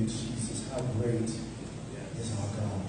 Jesus. How great is our God.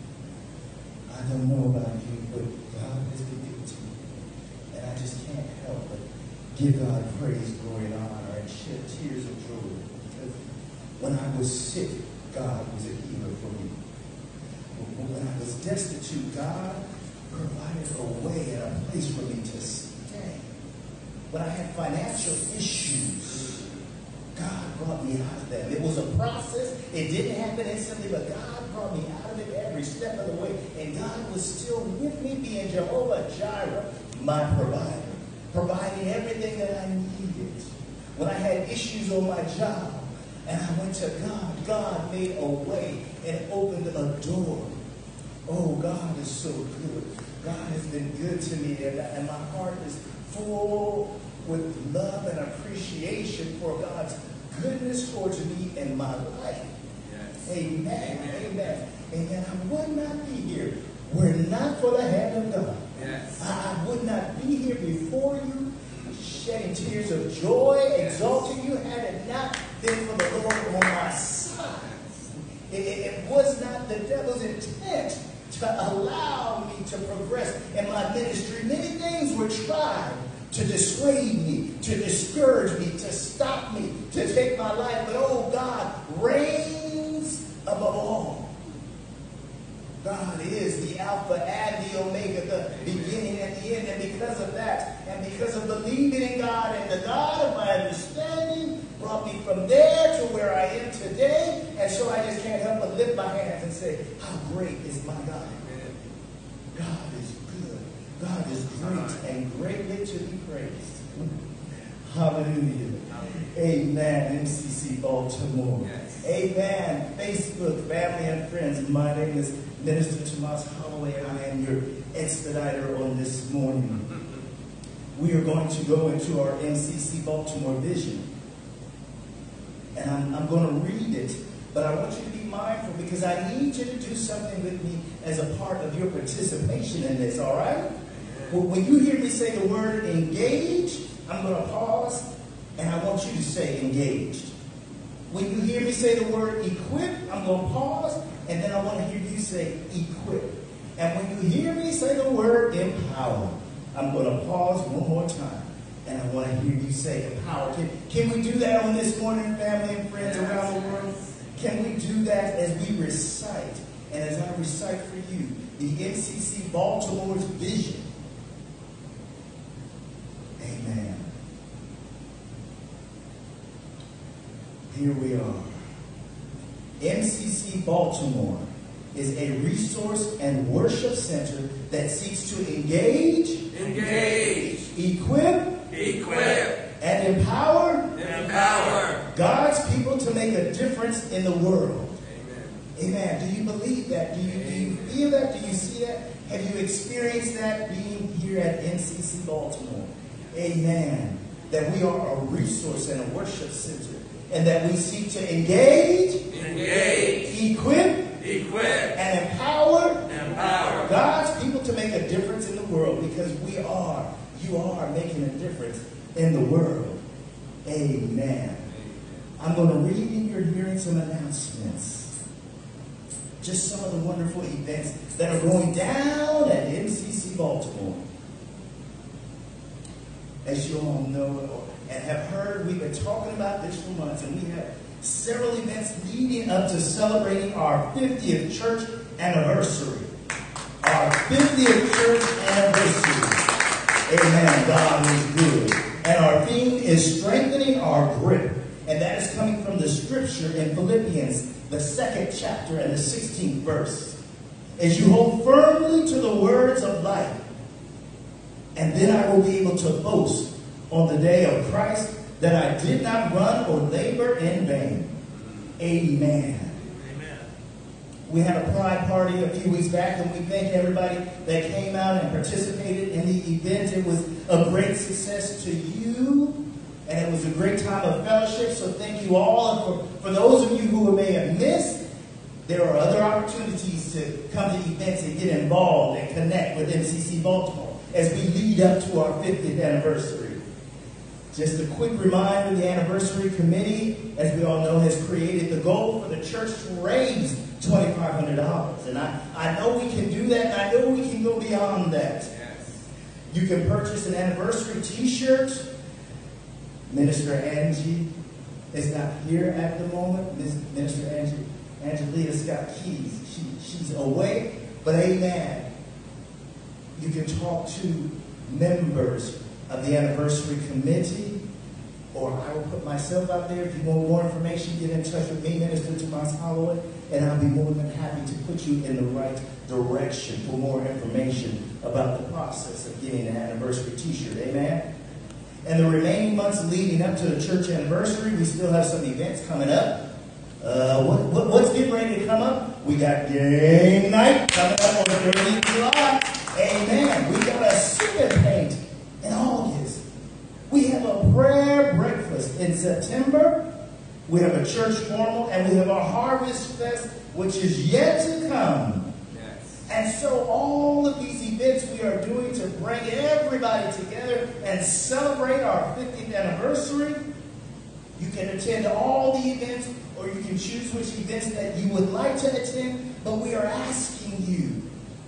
I don't know about you, but God has been good to me. And I just can't help but give God praise, glory, and honor, and shed tears of joy. Because when I was sick, God was a healer for me. When I was destitute, God provided a way and a place for me to stay. When I had financial issues, God brought me out of them. It was a process. It didn't happen instantly, but God brought me out of it every step of the way. And God was still with me, being Jehovah Jireh, my provider, providing everything that I needed. When I had issues on my job, and I went to God, God made a way and opened a door. Oh, God is so good. God has been good to me, and my heart is full with love and appreciation for God's goodness towards me and my life. Yes. Amen. Amen. And I would not be here were it not for the hand of God. Yes. I would not be here before you, shedding tears of joy, exalting you, had it not been for the Lord on my side. It was not the devil's intent to allow me to progress in my ministry. Many things were tried to dissuade me, to discourage me, to stop me, to take my life. But oh, God reigns above all. God is the Alpha and the Omega, the beginning and the end. And because of that, and because of believing in God, and the God of my understanding brought me from there to where I am today. And so I just can't help but lift my hands and say, how great is my God. God is good. God is great and greatly to be praised. Hallelujah. Amen. MCC Baltimore. Yes. Amen. Facebook, family and friends. My name is Minister Tomas, and I am your expediter on this morning. We are going to go into our MCC Baltimore vision. And I'm going to read it, but I want you to be mindful because I need you to do something with me as a part of your participation in this, all right? When you hear me say the word engage, I'm going to pause, and I want you to say engaged. When you hear me say the word equip, I'm going to pause, and then I want to hear you say equip. And when you hear me say the word empower, I'm going to pause one more time, and I want to hear you say empower. Can we do that on this morning, family and friends around the world? Can we do that as we recite, and as I recite for you, the MCC Baltimore's vision? Amen. Here we are. MCC Baltimore is a resource and worship center that seeks to engage, equip, and empower God's people to make a difference in the world. Amen. Do you believe that? Do you feel that? Do you see that? Have you experienced that being here at MCC Baltimore? Amen. That we are a resource and a worship center, and that we seek to engage, equip, and empower God's people to make a difference in the world, because you are making a difference in the world. Amen. I'm going to read, and you're hearing some announcements. Just some of the wonderful events that are going down at MCC Baltimore. As you all know and have heard, we've been talking about this for months, and we have several events leading up to celebrating our 50th church anniversary. Our 50th church anniversary. Amen. God is good. And our theme is strengthening our grip. And that is coming from the scripture in Philippians, the 2nd chapter and the 16th verse. As you hold firmly to the words of life, and then I will be able to boast on the day of Christ that I did not run or labor in vain. Amen. We had a pride party a few weeks back, and we thank everybody that came out and participated in the event. It was a great success to you, and it was a great time of fellowship, so thank you all. And for those of you who may have missed, there are other opportunities to come to events and get involved and connect with MCC Baltimore as we lead up to our 50th anniversary. Just a quick reminder, the anniversary committee, as we all know, has created the goal for the church to raise $2,500. And I know we can do that, and I know we can go beyond that. Yes. You can purchase an anniversary t-shirt. Minister Angie is not here at the moment. Minister Angelina Scott Keys, she's away. But amen. You can talk to members of the anniversary committee, or I will put myself out there. If you want more information, get in touch with me, Minister Tomas, and I'll be more than happy to put you in the right direction for more information about the process of getting an anniversary t-shirt. Amen. And the remaining months leading up to the church anniversary, we still have some events coming up. What's getting ready to come up? We got game night coming up on the 30th of July. Amen. We got a super paint in August. We have a prayer breakfast in September. We have a church formal, and we have our Harvest Fest, which is yet to come. Yes. And so all of these events we are doing to bring everybody together and celebrate our 50th anniversary. You can attend all the events, or you can choose which events that you would like to attend, but we are asking you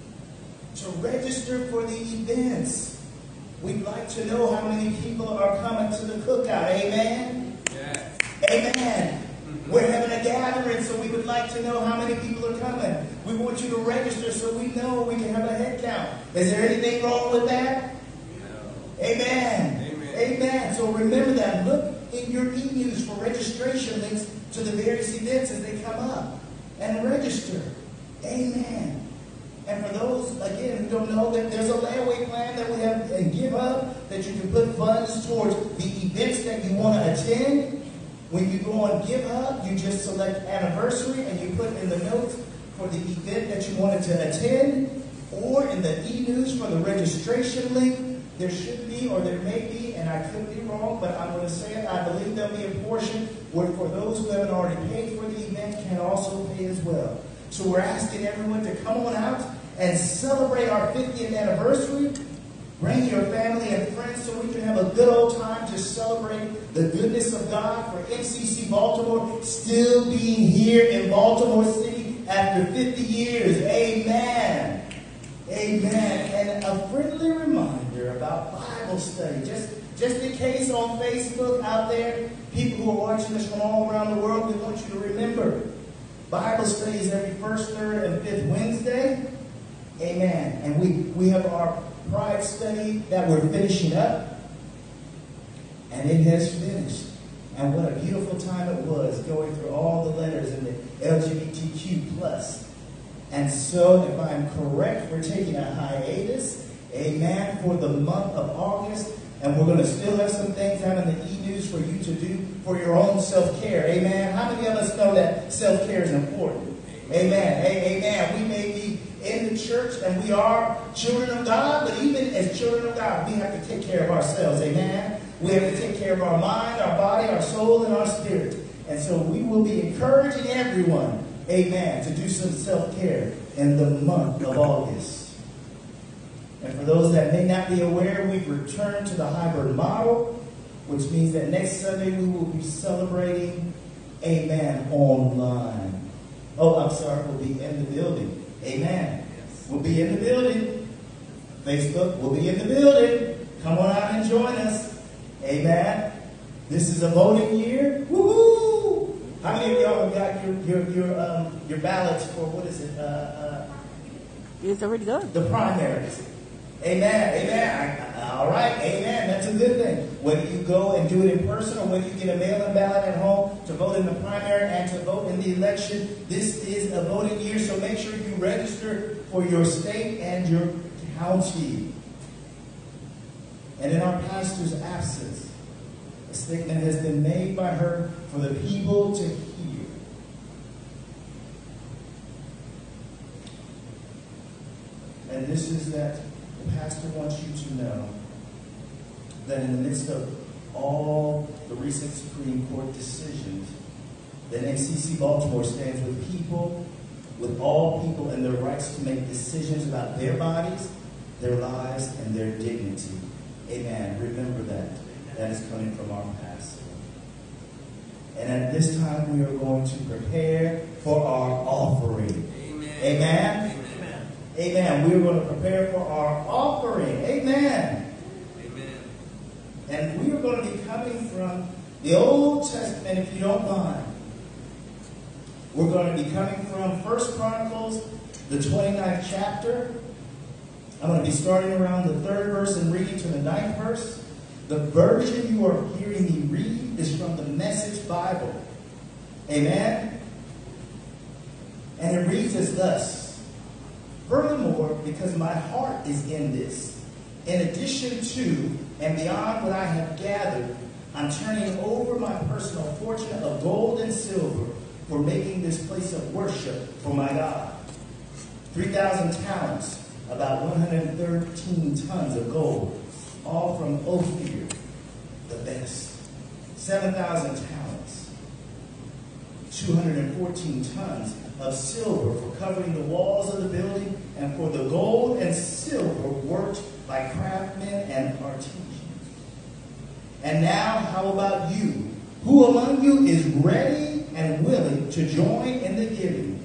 to register for the events. We'd like to know how many people are coming to the cookout. Amen? Yes. Amen. We're having a gathering, so we would like to know how many people are coming. We want you to register so we know we can have a head count. Is there anything wrong with that? No. Amen. Amen. Amen. So remember that. Look in your e-news for registration links to the various events as they come up. And register. Amen. And for those, again, who don't know, that there's a layaway plan that we have and Give Up that you can put funds towards the events that you want to attend. When you go on Give Up, you just select anniversary and you put in the notes for the event that you wanted to attend, or in the e-news for the registration link. There should be, or there may be, and I could be wrong, but I'm going to say it, I believe there'll be a portion where for those who haven't already paid for the event can also pay as well. So we're asking everyone to come on out and celebrate our 50th anniversary. Bring your family and friends so we can have a good old time to celebrate the goodness of God for MCC Baltimore still being here in Baltimore City after 50 years. Amen. Amen. And a friendly reminder about Bible study. Just in case on Facebook out there, people who are watching this from all around the world, we want you to remember Bible study is every first, third, and fifth Wednesday. Amen. And we have our Pride study that we're finishing up. And it has finished. And what a beautiful time it was going through all the letters in the LGBTQ+. And so, if I'm correct, we're taking a hiatus, amen, for the month of August. And we're going to still have some things out in the e-news for you to do for your own self-care. Amen. How many of us know that self-care is important? Amen. Amen. We may be in the church and we are children of God, but even as children of God, we have to take care of ourselves. Amen. We have to take care of our mind, our body, our soul, and our spirit. And so we will be encouraging everyone, amen, to do some self-care in the month of August. And for those that may not be aware, we've returned to the hybrid model, which means that next Sunday we will be celebrating, amen, online. Oh, I'm sorry, we'll be in the building. Amen. Yes. We'll be in the building. Facebook, we'll be in the building. Come on out and join us. Amen. This is a voting year. Woohoo! How many of y'all have got your ballots for, what is it? It's already done. The primaries. Amen. Amen. All right. Amen. That's a good thing. Whether you go and do it in person or whether you get a mail-in ballot at home to vote in the primary and to vote in the election, this is a voting year. So make sure you register for your state and your county. And in our pastor's absence, a statement has been made by her for the people to hear. And this is that the pastor wants you to know that in the midst of all the recent Supreme Court decisions, that MCC Baltimore stands with people, with all people and their rights to make decisions about their bodies, their lives, and their dignity. Amen. Remember that that is coming from our pastor. And at this time, we are going to prepare for our offering. Amen. Amen. Amen. Amen. We are going to prepare for our offering. Amen. Amen. And we are going to be coming from the Old Testament, if you don't mind. We're going to be coming from 1 Chronicles, the 29th chapter. I'm going to be starting around the 3rd verse and reading to the 9th verse. The version you are hearing me read is from the Message Bible. Amen? And it reads as thus. Furthermore, because my heart is in this, in addition to and beyond what I have gathered, I'm turning over my personal fortune of gold and silver for making this place of worship for my God. 3,000 talents, about 113 tons of gold, all from Ophir, the best. 7,000 talents, 214 tons of silver for covering the walls of the building, and for the gold and silver worked by craftsmen and artisans. And now, how about you? Who among you is ready and willing to join in the giving?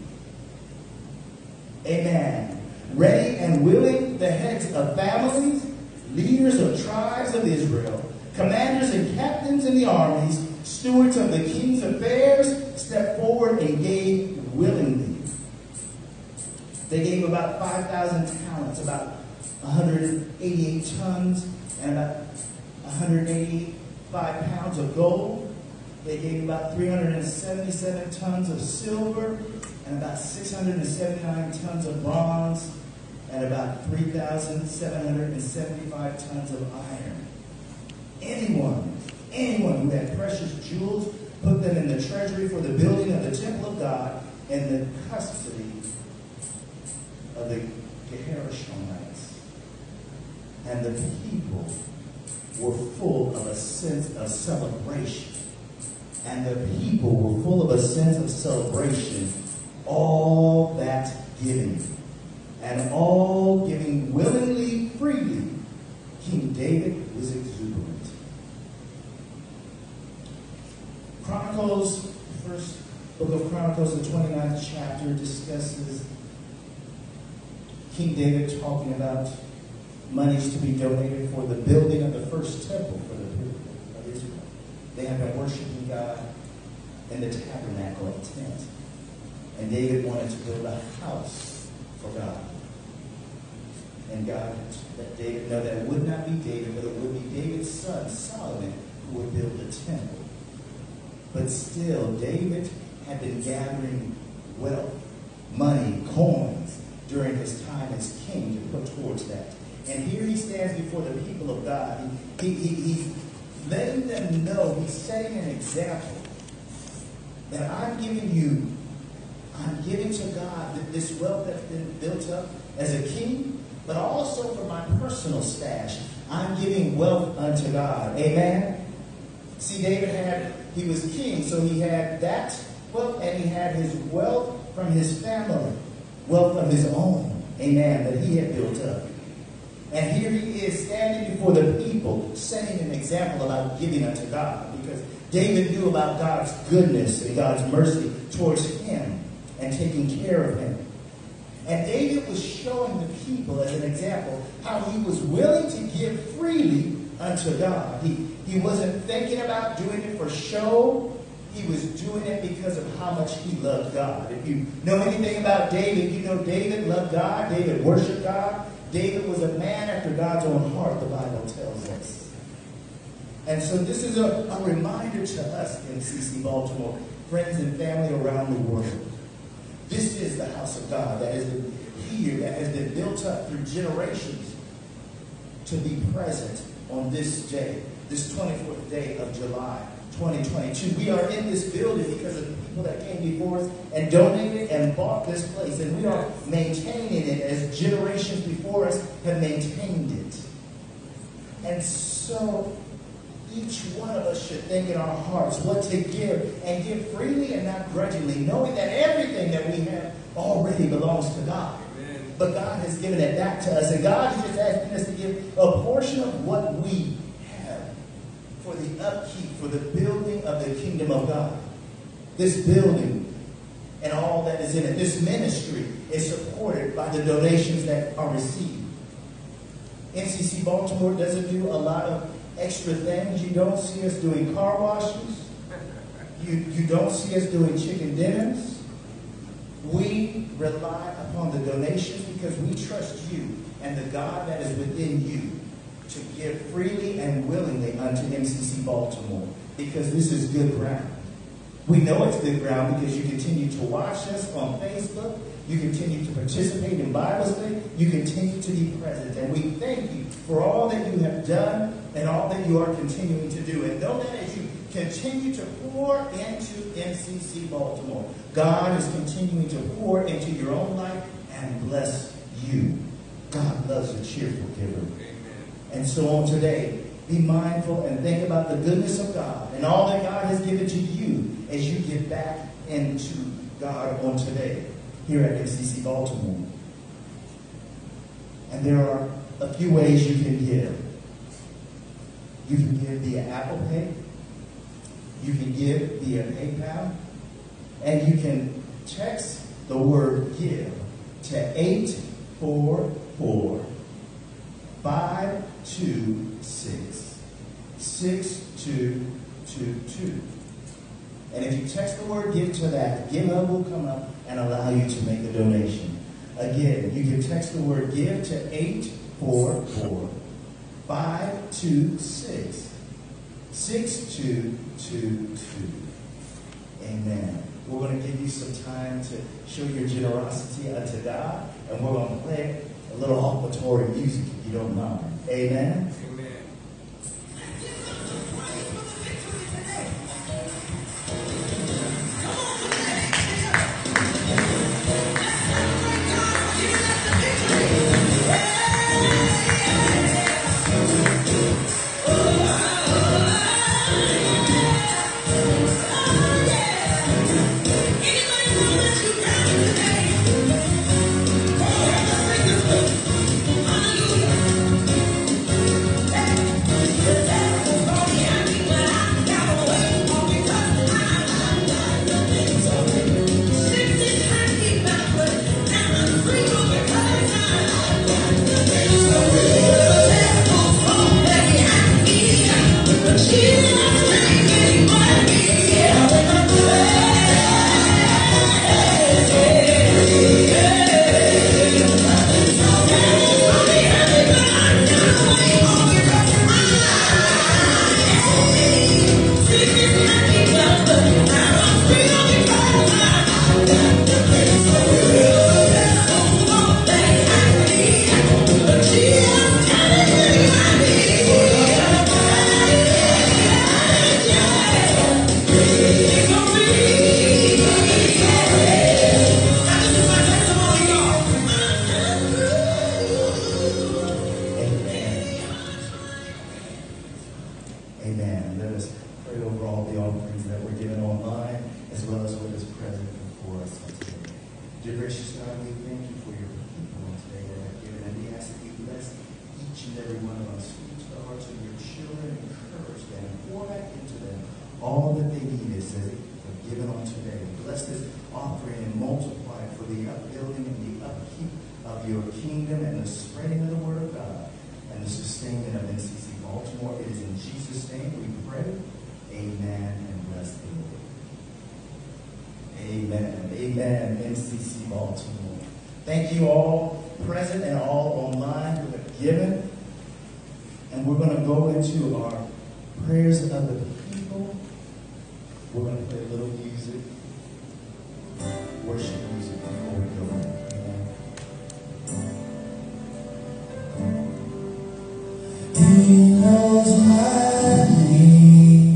Amen. Ready and willing, the heads of families, leaders of tribes of Israel, commanders and captains in the armies, stewards of the king's affairs, stepped forward and gave willingly. They gave about 5,000 talents, about 188 tons, and about 185 pounds of gold. They gave about 377 tons of silver, and about 679 tons of bronze, and about 3,775 tons of iron. Anyone who had precious jewels put them in the treasury for the building of the temple of God in the custody of the Gershonites. And the people were full of a sense of celebration. And the people were full of a sense of celebration, all that giving. And all giving willingly, freely, King David was exuberant. Chronicles, first book of Chronicles, the 29th chapter, discusses King David talking about monies to be donated for the building of the first temple for the people of Israel. They have been worshiping God in the tabernacle of tent. And David wanted to build a house for God. And God let David know that it would not be David, but it would be David's son, Solomon, who would build the temple. But still, David had been gathering wealth, money, coins during his time as king to put towards that. And here he stands before the people of God. He's letting them know, he's setting an example that I'm giving to God this wealth that's been built up as a king, but also for my personal stash. I'm giving wealth unto God. Amen? See, David he was king, so he had that wealth, and he had his wealth from his family, wealth of his own, amen, that he had built up. And here he is standing before the people, setting an example about giving unto God, because David knew about God's goodness and God's mercy towards him and taking care of him. And David was showing the people as an example how he was willing to give freely unto God. He wasn't thinking about doing it for show. He was doing it because of how much he loved God. If you know anything about David, you know David loved God. David worshiped God. David was a man after God's own heart, the Bible tells us. And so this is a reminder to us, MCC Baltimore, friends and family around the world. This is the house of God that has been here, that has been built up through generations to be present on this day, this 24th day of July, 2022. We are in this building because of the people that came before us and donated and bought this place. And we are maintaining it as generations before us have maintained it. And so each one of us should think in our hearts what to give, and give freely and not grudgingly, knowing that everything that we have already belongs to God. Amen. But God has given it back to us, and God is just asking us to give a portion of what we have for the the upkeep, for the building of the kingdom of God. This building and all that is in it, this ministry is supported by the donations that are received. MCC Baltimore doesn't do a lot of extra things. You don't see us doing car washes. You don't see us doing chicken dinners. We rely upon the donations because we trust you and the God that is within you to give freely and willingly unto MCC Baltimore, because this is good ground. We know it's good ground because you continue to watch us on Facebook. You continue to participate in Bible study. You continue to be present. And we thank you for all that you have done and all that you are continuing to do. And know that as you continue to pour into MCC Baltimore, God is continuing to pour into your own life and bless you. God loves a cheerful giver. And so on today, be mindful and think about the goodness of God and all that God has given to you as you get back into God on today here at MCC Baltimore. And there are a few ways you can give. You can give via Apple Pay. You can give via PayPal. And you can text the word give to 844-526-6222. And if you text the word give to that, Give Hub will come up and allow you to make a donation. Again, you can text the word give to 844-526-6222. Amen. We're going to give you some time to show your generosity unto God, and we're going to play a little offertory music if you don't mind. Amen. Amen. MCC Baltimore. Thank you all present and all online who have given. And we're going to go into our prayers of the people. We're going to play a little music, worship music before we go in. He knows my name.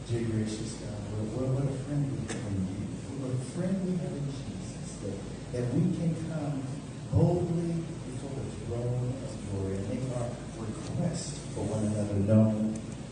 Dear gracious God, what a friend we have in you. What a friend we have in Jesus. That we can come boldly before the throne of glory and make our request for one another known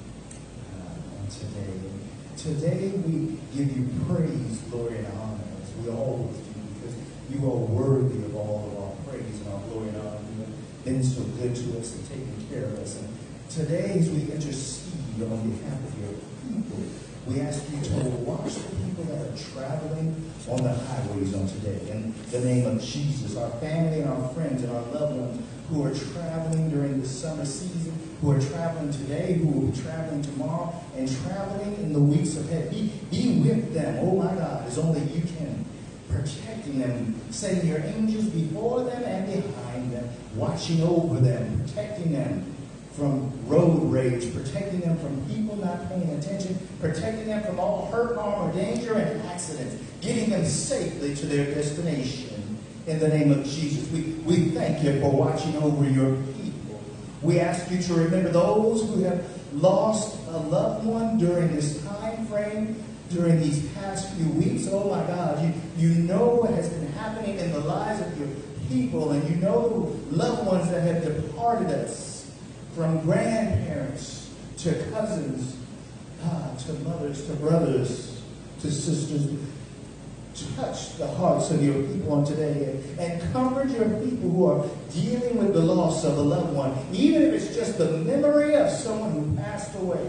on today. Today we give you praise, glory, and honor, as we always do, because you are worthy of all of our praise and our glory and honor. You have been so good to us and taken care of us. And today, as we intercede on behalf of your people, we ask you to watch the people that are traveling on the highways on today. In the name of Jesus, our family and our friends and our loved ones who are traveling during the summer season, who are traveling today, who will be traveling tomorrow, and traveling in the weeks ahead. Be with them, oh my God, as only you can. Protecting them, sending your angels before them and behind them, watching over them, protecting them from road rage, protecting them from people not paying attention, protecting them from all hurt, harm, or danger and accidents, getting them safely to their destination. In the name of Jesus, we thank you for watching over your people. We ask you to remember those who have lost a loved one during this time frame, during these past few weeks. Oh my God, you know what has been happening in the lives of your people, and you know the loved ones that have departed us, from grandparents to cousins, to mothers, to brothers, to sisters. Touch the hearts of your people on today and comfort your people who are dealing with the loss of a loved one, even if it's just the memory of someone who passed away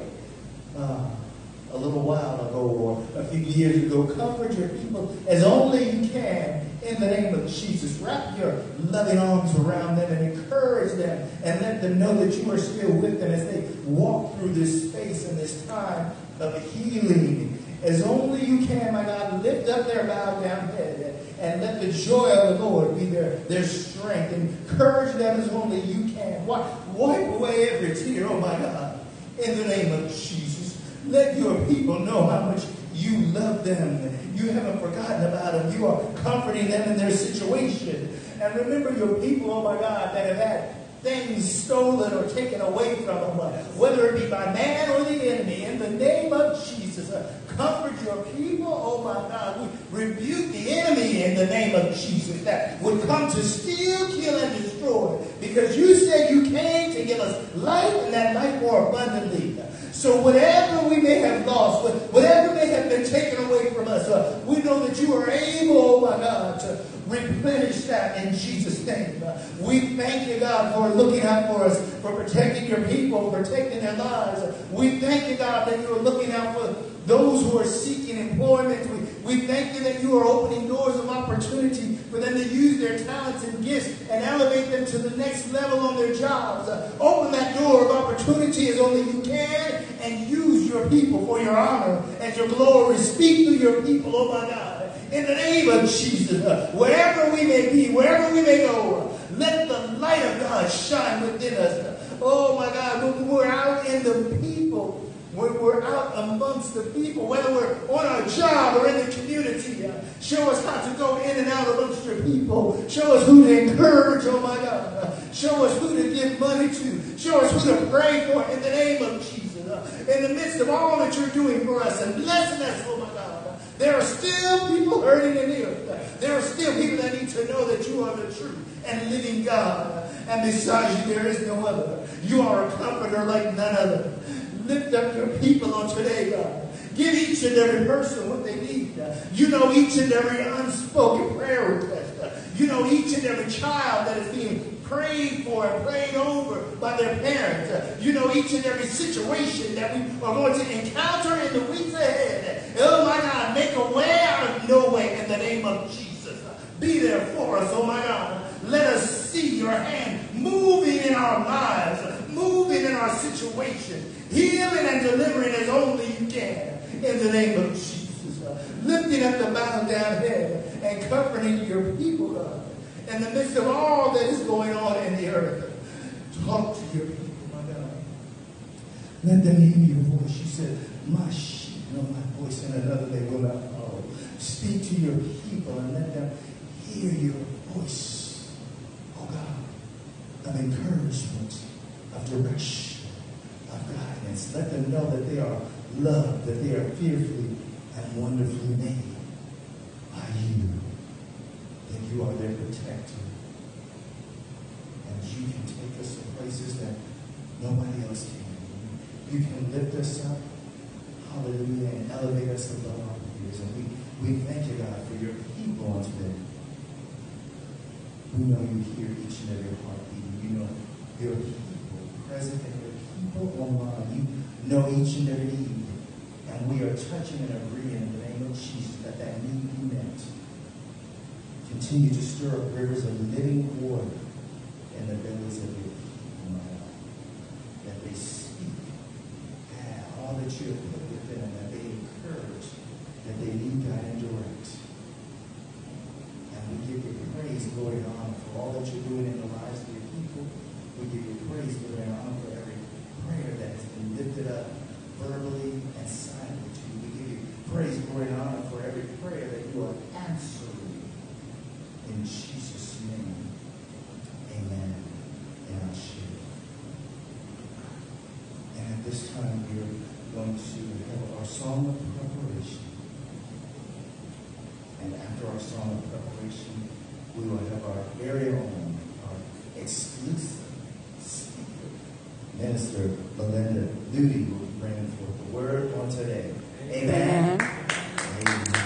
a little while ago or a few years ago. Comfort your people as only you can in the name of Jesus. Wrap your loving arms around them and encourage them and let them know that you are still with them as they walk through this space and this time of healing. As only you can, my God, lift up their bowed down head and let the joy of the Lord be their strength. Encourage them as only you can. Wipe away every tear, oh my God, in the name of Jesus. Let your people know how much you love them. You haven't forgotten about them. You are comforting them in their situation. And remember your people, oh my God, that have had things stolen or taken away from them, whether it be by man or the enemy. In the name of Jesus, comfort your people, oh my God. We rebuke the enemy in the name of Jesus that would come to steal, kill, and destroy. Because you said you came to give us life and that life more abundantly. So whatever we may have lost, whatever may have been taken away from us, we know that you are able, oh my God, to replenish that in Jesus' name. We thank you, God, for looking out for us, for protecting your people, protecting their lives. We thank you, God, that you are looking out for those who are seeking employment. We thank you that you are opening doors of opportunity for them to use their talents and gifts and elevate them to the next level on their jobs. Open that door of opportunity as only you can and use your people for your honor and your glory. Speak to your people, oh my God. In the name of Jesus, wherever we may be, wherever we may go, let the light of God shine within us. Oh my God, when we're out in the people, when we're out amongst the people, whether we're on our job or in the community, show us how to go in and out amongst your people. Show us who to encourage, oh my God. Show us who to give money to. Show us who to pray for in the name of Jesus. In the midst of all that you're doing for us and blessing us, oh my God. There are still people hurting in the earth. There are still people that need to know that you are the true and living God. And besides you, there is no other. You are a comforter like none other. Lift up your people on today, God. Give each and every person what they need. You know each and every unspoken prayer request. You know each and every child that is being prayed for and prayed over by their parents. You know each and every situation that we are going to encounter in the weeks ahead. Oh my God, make a way out of no way in the name of Jesus. Be there for us, oh my God. Let us see your hand moving in our lives, moving in our situation, healing and delivering as only you can in the name of Jesus. Lifting up the bowed down head and comforting your people, God. In the midst of all that is going on in the earth, talk to your people, my God. Let them hear your voice. You said, my sheep know my voice, and another they will not follow. Speak to your people and let them hear your voice, oh God, of encouragement, of direction, of guidance. Let them know that they are loved, that they are fearfully and wonderfully made by you, that you are their protector, and you can take us to places that nobody else can. You can lift us up, hallelujah, and elevate us above our peers. And we thank you, God, for your people on today. We know you hear each and every heartbeat. You know your people present and your people online. You know each and every need. And we are touching and agreeing in the name of Jesus that that need be met. Continue to stir up rivers of living water in the bellies of your people, my God. That they speak all that you have put within them, that they encourage, that they lead, guide, and direct. And we give you praise, glory, and honor for all that you're doing in the lives of your people. We give you praise, glory, and honor for every prayer that has been lifted up verbally and silently to you. We give you praise, glory, and honor for every prayer that you are answering. In Jesus' name, amen. And I share. And at this time, we are going to have our song of preparation. And after our song of preparation, we will have our very own, our exclusive speaker, Minister Melinda will be bringing forth the word on today. Amen. Amen.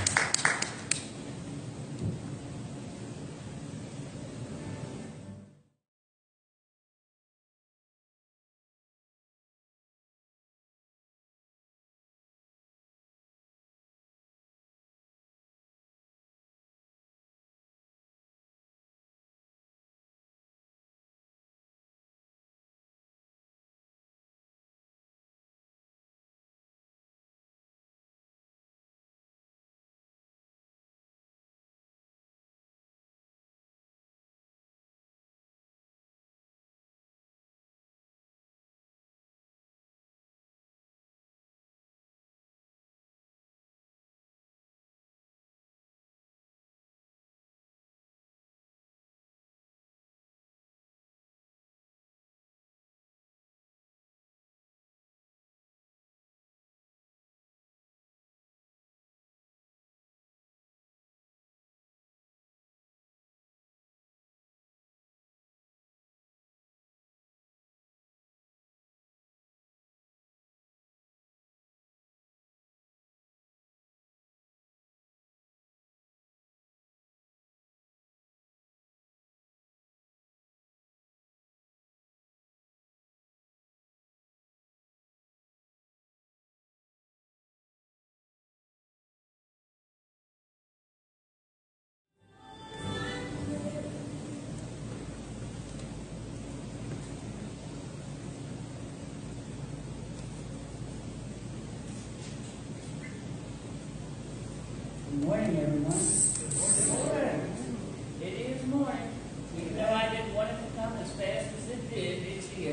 Good morning, everyone. Good morning. It is morning. Even though I didn't want it to come as fast as it did, it's here.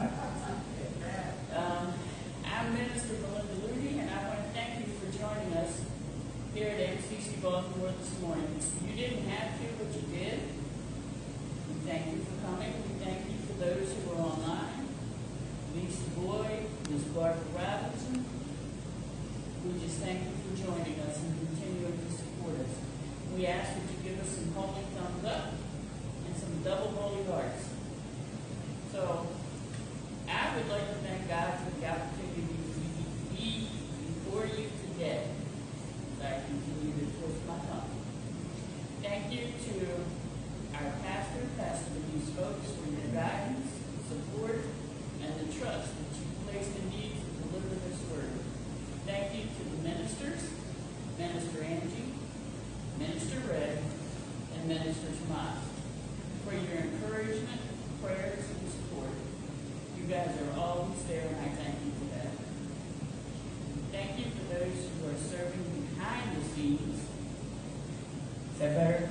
I'm Minister Melinda, and I want to thank you for joining us here at MCC Baltimore this morning. You didn't have to, but you did. We thank you for coming. We thank you for those who are online. Lisa Boyd, Ms. Barbara Robinson. We just thank you for joining us and continuing to support us. We ask that you give us some holy thumbs up and some double holy hearts. So, I would like to thank God for the opportunity to be before you today as I continue to twist my tongue. Thank you to our pastor, Pastor Denise Folks, for your guidance, support, and the trust that you placed in me to deliver this word. Thank you to the ministers, Minister Angie, Minister Red, and Minister Tomas, for your encouragement, prayers, and support. You guys are always there, and I thank you for that. Thank you for those who are serving behind the scenes. Is that better?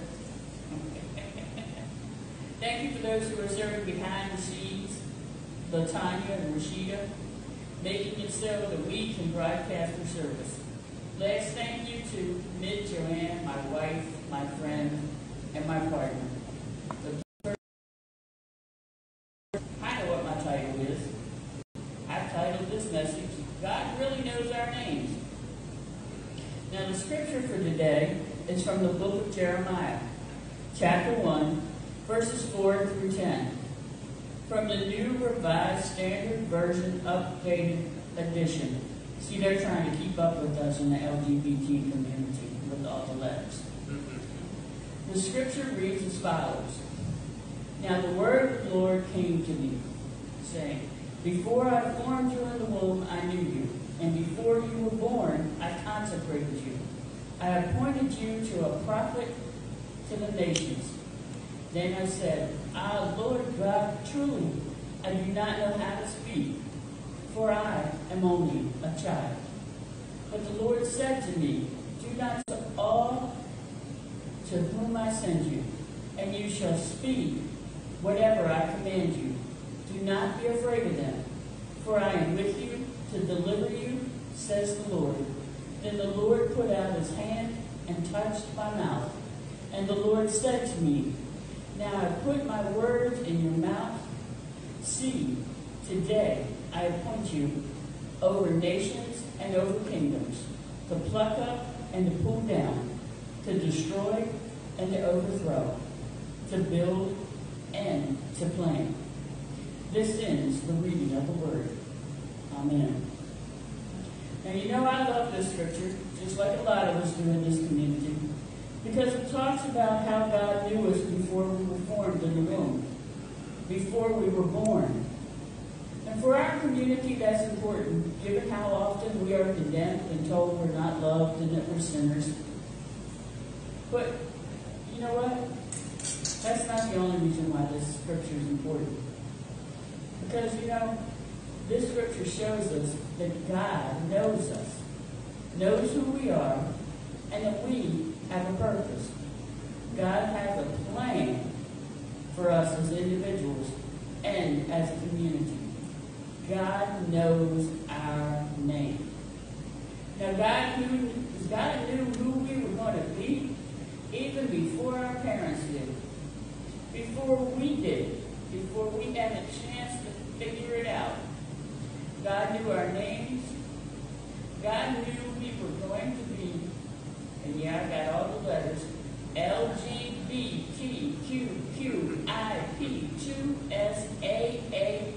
Thank you for those who are serving behind the scenes, LaTanya and Rashida, making it so that we can broadcast the service. Last thank you to Joanne, my wife, my friend, and my partner. I know what my title is. I've titled this message, God Really He knows our names. Now, the scripture for today is from the book of Jeremiah, chapter 1, verses 4 through 10. From the New Revised Standard Version Updated Edition. See, they're trying to keep up with us in the LGBT community with all the letters. The scripture reads as follows. Now the word of the Lord came to me, saying, Before I formed you in the womb, I knew you, and before you were born, I consecrated you. I appointed you to a prophet to the nations. Then I said, Lord God, truly, I do not know how to speak, for I am only a child. But the Lord said to me, Do not to all to whom I send you, and you shall speak whatever I command you. Do not be afraid of them, for I am with you to deliver you, says the Lord. Then the Lord put out his hand and touched my mouth. And the Lord said to me, Now I put my words in your mouth. See, today I appoint you over nations and over kingdoms, to pluck up and to pull down, to destroy and to overthrow, to build and to plant. This ends the reading of the word. Amen. Now, you know I love this scripture, just like a lot of us do in this community, because it talks about how God knew us before we were formed in the womb, before we were born. And for our community, that's important, given how often we are condemned and told we're not loved and that we're sinners. But you know what? That's not the only reason why this scripture is important. Because, this scripture shows us that God knows us, knows who we are, and that we have a purpose. God has a plan for us as individuals and as a community. God knows our name. Now, God knew who we were going to be even before our parents did, before we did, before we had a chance to figure it out. God knew our names. God knew we were going to be, and yeah, I got all the letters, LGBTQIP2SAA+.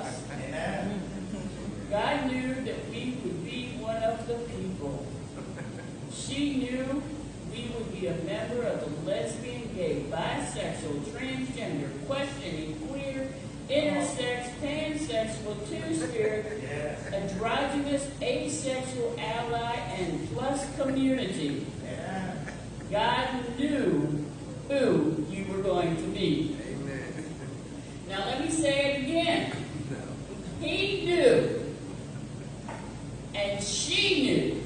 God knew that we would be one of the people. She knew we would be a member of the lesbian, gay, bisexual, transgender, questioning, queer, intersex, pansexual, two-spirit, androgynous, asexual, ally, and plus community. God knew who you were going to be. Now let me say it again. He knew, and she knew,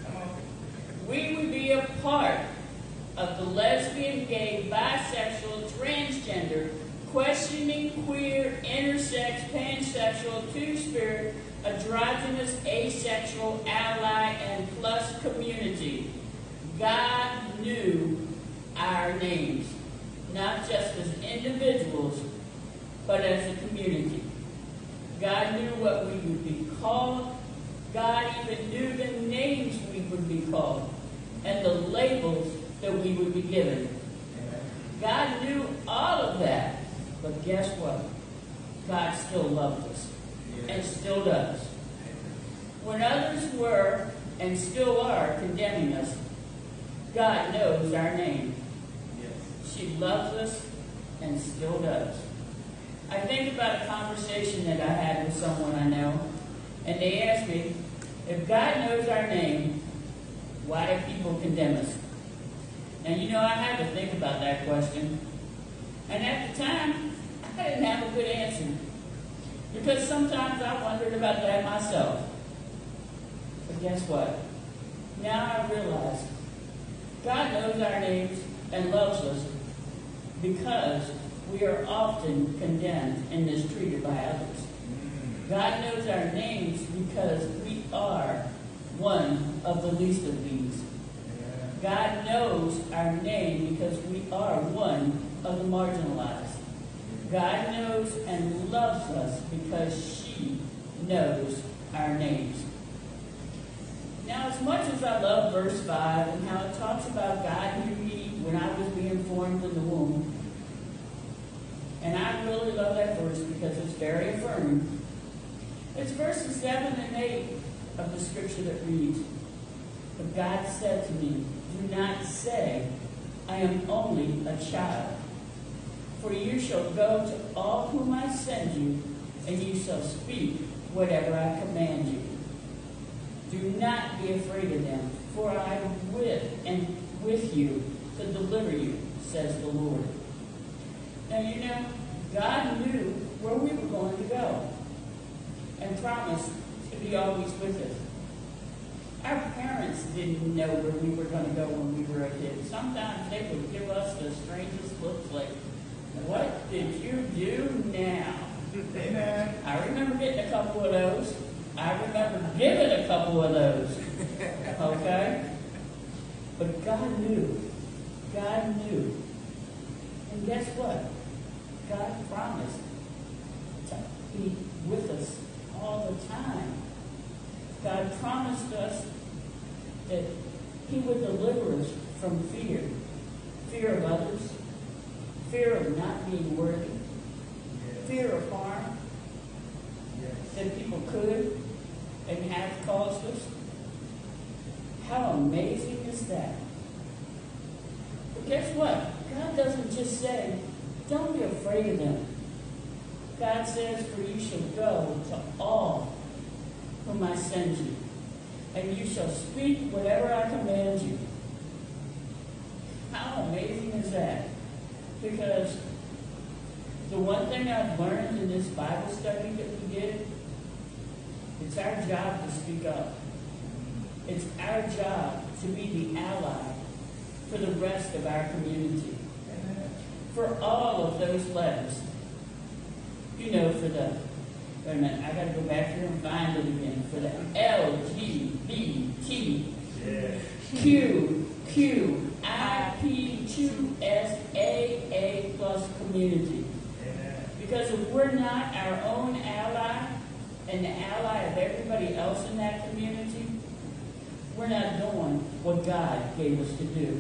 we would be a part of the lesbian, gay, bisexual, transgender, questioning, queer, intersex, pansexual, two-spirit, androgynous, asexual, ally, and plus community. God knew our names, not just as individuals, but as a community. God knew what we would be called. God even knew the names we would be called and the labels that we would be given. God knew all of that, but guess what? God still loved us and still does. When others were and still are condemning us, God knows our name. She loves us and still does. I think about a conversation that I had with someone I know, and they asked me, if God knows our name, why do people condemn us? And I had to think about that question. And at the time, I didn't have a good answer. Because sometimes I wondered about that myself. But guess what? Now I realize God knows our names and loves us because we are often condemned and mistreated by others. God knows our names because we are one of the least of these. God knows our name because we are one of the marginalized. God knows and loves us because she knows our names. much as I love verse 5 and how it talks about God knew me when I was being formed in the womb, and I really love that verse because it's very affirming, it's verses 7 and 8 of the scripture that reads, "But God said to me, do not say, I am only a child. For you shall go to all whom I send you, and you shall speak whatever I command you. Do not be afraid of them, for I am with you to deliver you, says the Lord." Now, you know, God knew where we were going to go and promised to be always with us. Our parents didn't know where we were going to go when we were a kid. Sometimes they would give us the strangest looks like, "What did you do now?" Amen. I remember getting a couple of those. I remember giving a couple of those. Okay? But God knew. God knew. And guess what? God promised to be with us all the time. God promised us that He would deliver us from fear. Fear of others. Fear of not being worthy. Fear of harm that people could and have caused us. How amazing is that? But guess what? God doesn't just say, don't be afraid of them. God says, for you shall go to all whom I send you, and you shall speak whatever I command you. How amazing is that? Because the one thing I've learned in this Bible study that we did, it's our job to speak up. It's our job to be the ally for the rest of our community. For all of those letters. You know, for the, wait a minute, I got to go back here and find it again. For the LGBT, QQIP2SAA plus community. Because if we're not our own ally and the ally of everybody else in that community, we're not doing what God gave us to do.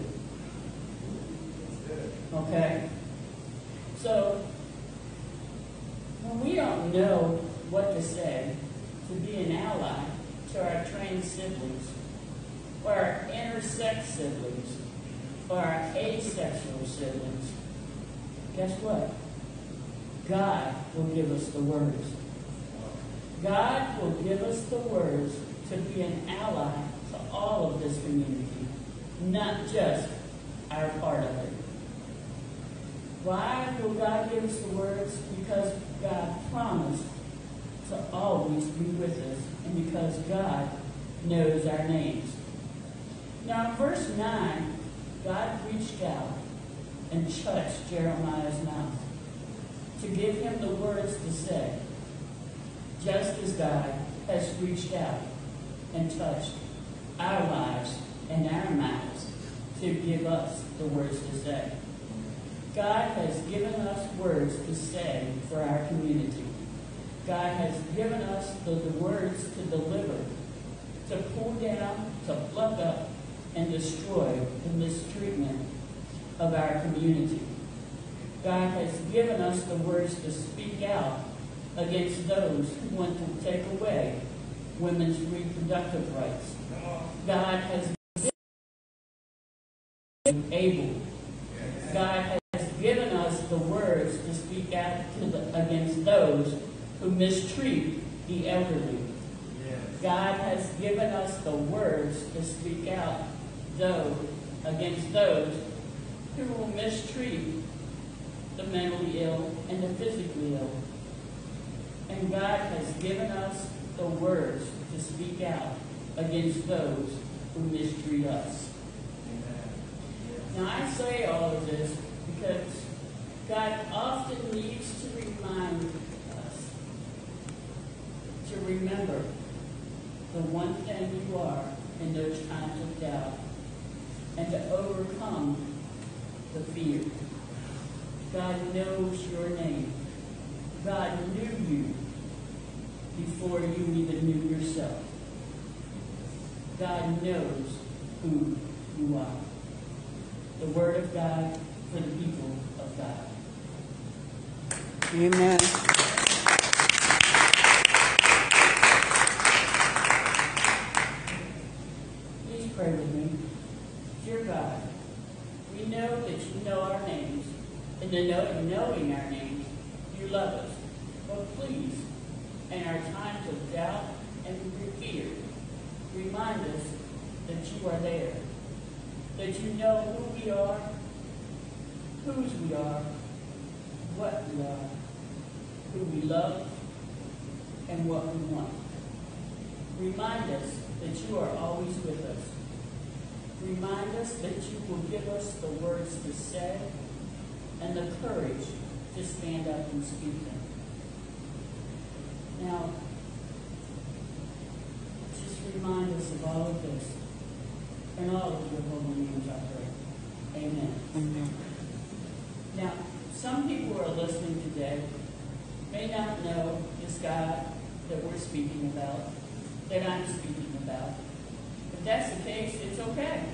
Okay? So, when we don't know what to say to be an ally to our trans siblings, or our intersex siblings, or our asexual siblings, guess what? God will give us the words. God will give us the words to be an ally to all of this community, not just our part of it. Why will God give us the words? Because God promised to always be with us, and because God knows our names. Now in verse 9, God reached out and touched Jeremiah's mouth to give him the words to say, just as God has reached out and touched our lives and our mouths to give us the words to say. God has given us words to say for our community. God has given us the words to deliver, to pull down, to pluck up, and destroy the mistreatment of our community. God has given us the words to speak out against those who want to take away women's reproductive rights. God has given us able. God has given us the words to speak out against those who mistreat the elderly. God has given us the words to speak out against those who will mistreat the mentally ill and the physically ill. And God has given us the words to speak out against those who mistreat us. Now I say all of this because God often needs to remind us to remember the one thing you are in those times of doubt and to overcome the fear. God knows your name. God knew you before you even knew yourself. God knows who you are. The Word of God for the people of God. Amen. Please pray with me. Dear God, we know that you know our names, and in knowing our names, you love us. But please, in our times of doubt and fear, remind us that you are there, that you know who we are, whose we are, what we are, who we love, and what we want. Remind us that you are always with us. Remind us that you will give us the words to say and the courage to stand up and speak them. Now, just remind us of all of this and all of your holy names, I pray. Amen. Amen. Now, some people who are listening today may not know this God that we're speaking about, that I'm speaking about. If that's the case, it's okay.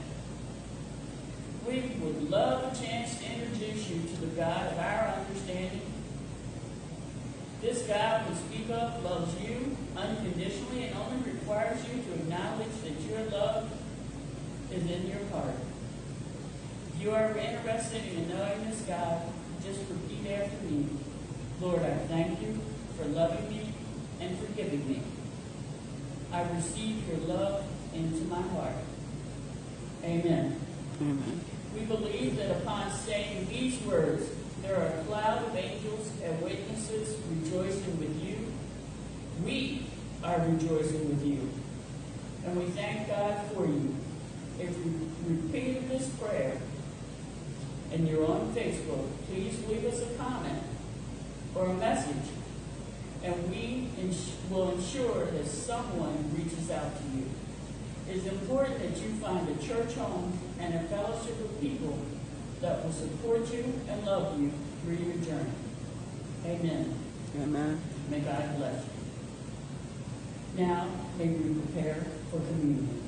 We would love a chance to introduce you to the God of our understanding. This God who speak up loves you unconditionally and only requires you to acknowledge that your love is in your heart. If you are interested in knowing this God, just repeat after me. Lord, I thank you for loving me and forgiving me. I receive your love into my heart. Amen. Amen. We believe that upon saying these words, there are a cloud of angels and witnesses rejoicing with you. We are rejoicing with you. And we thank God for you. If you repeated this prayer and you're on Facebook, please leave us a comment or a message, and we will ensure that someone reaches out to you. It is important that you find a church home and a fellowship of people that will support you and love you through your journey. Amen. Amen. May God bless you. Now, may we prepare for communion.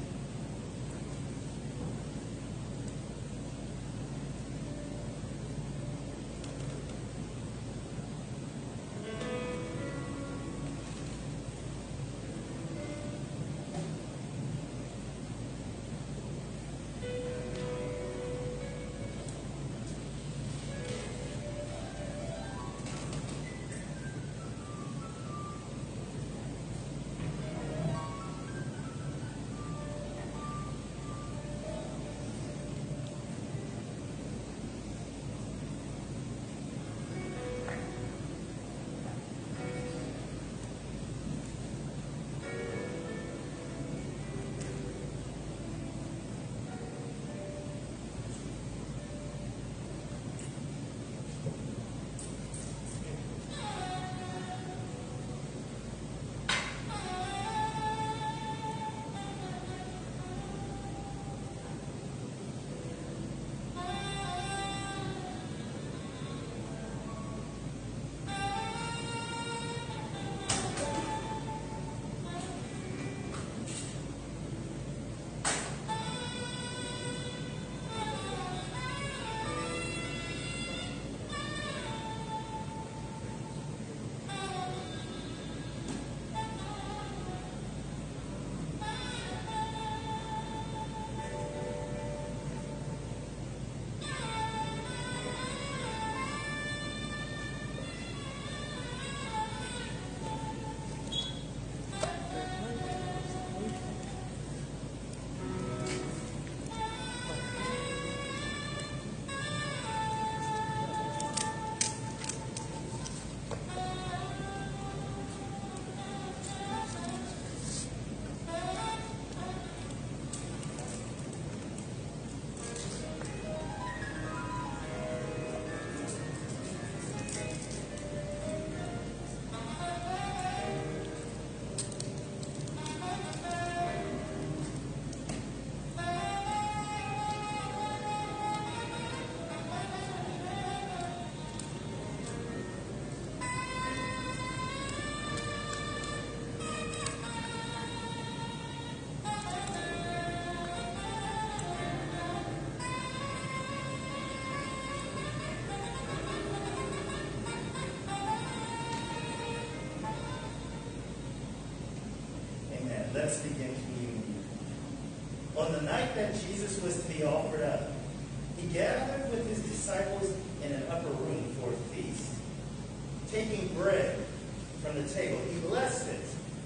Let's begin communion. On the night that Jesus was to be offered up, he gathered with his disciples in an upper room for a feast. Taking bread from the table, he blessed it,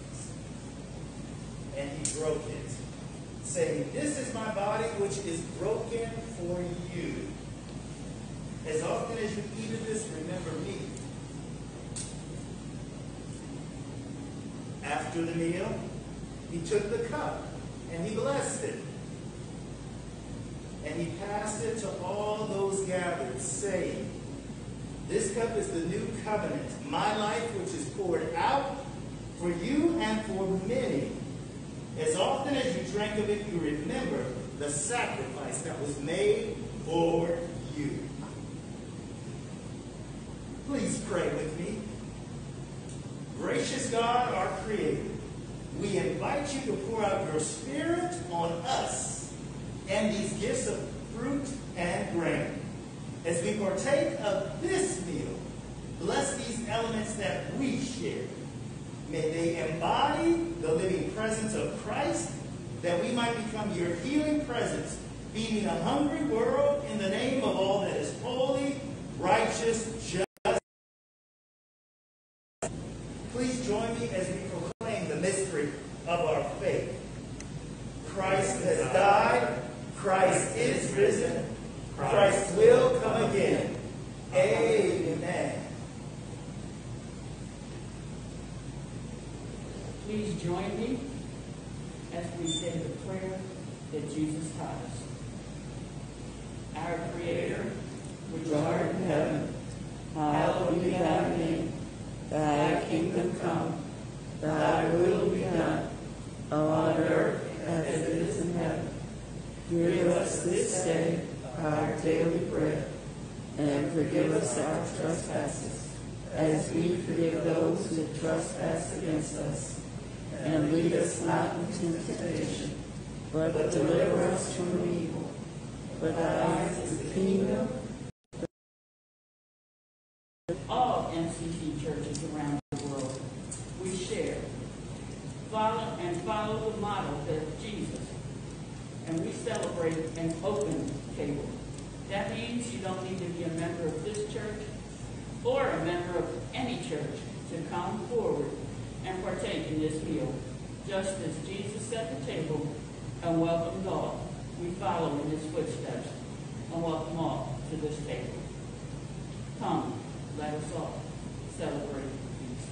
and he broke it, saying, "This is my body which is broken for you. As often as you eat of this, remember me." After the meal, he took the cup and he blessed it. And he passed it to all those gathered, saying, "This cup is the new covenant, my life which is poured out for you and for many. As often as you drank of it, you remember the sacrifice that was made for you." Please pray with me. Gracious God, our Creator, we invite you to pour out your Spirit on us and these gifts of fruit and grain. As we partake of this meal, bless these elements that we share. May they embody the living presence of Christ, that we might become your healing presence, feeding a hungry world in the name of all that is holy, righteous, just. Please join me as we proclaim the mystery of our faith. Christ has died. Christ is risen. Christ will come again. Amen. Please join me as we say the prayer that Jesus taught us. Our Creator, which art in heaven, hallowed be thy name. Thy kingdom come, thy will be done, on earth as it is in heaven. Give us this day our daily bread, and forgive us our trespasses, as we forgive those who trespass against us. And lead us not into temptation, but deliver us from evil. For thine is the kingdom. All MCC churches around the world, we share, follow the model of Jesus. And we celebrate an open table. That means you don't need to be a member of this church or a member of any church to come forward and partake in this meal. Just as Jesus set the table and welcomed all, we follow in his footsteps and welcome all to this table. Come, let us all celebrate peace.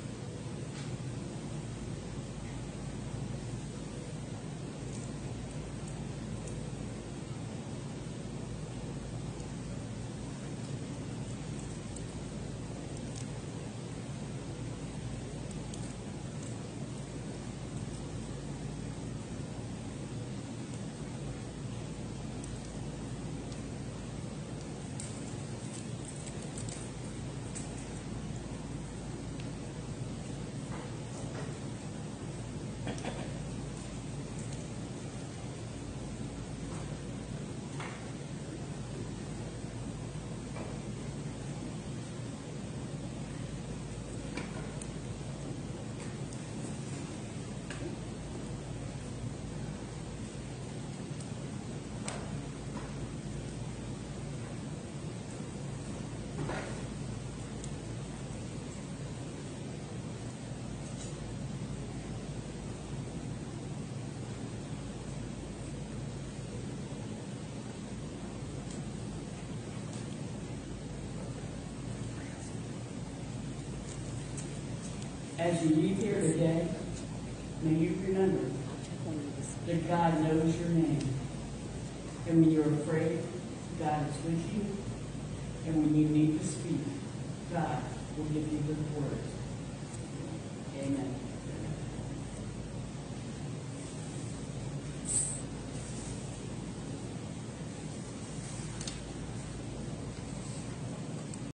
As you leave here today, may you remember that God knows your name. And when you're afraid, God is with you. And when you need to speak, God will give you the words. Amen.